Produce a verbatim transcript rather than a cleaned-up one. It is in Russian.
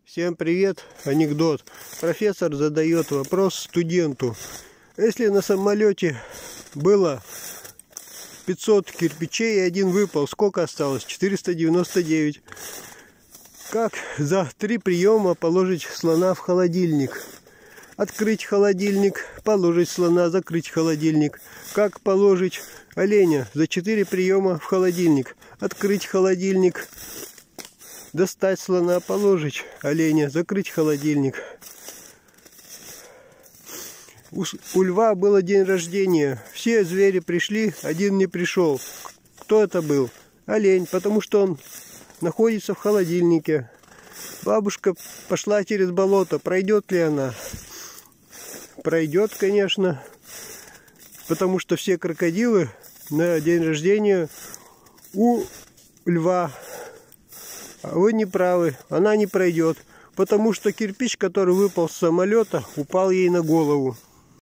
Всем привет! Анекдот. Профессор задает вопрос студенту. Если на самолете было пятьсот кирпичей и один выпал, сколько осталось? четыреста девяносто девять. Как за три приема положить слона в холодильник? Открыть холодильник, положить слона, закрыть холодильник. Как положить оленя за четыре приема в холодильник? Открыть холодильник, достать слона, положить оленя, закрыть холодильник. У, у льва было день рождения. Все звери пришли, один не пришел. Кто это был? Олень, потому что он находится в холодильнике. Бабушка пошла через болото. Пройдет ли она? Пройдет, конечно. Потому что все крокодилы на день рождения у льва. А вы не правы, она не пройдет, потому что кирпич, который выпал с самолета, упал ей на голову.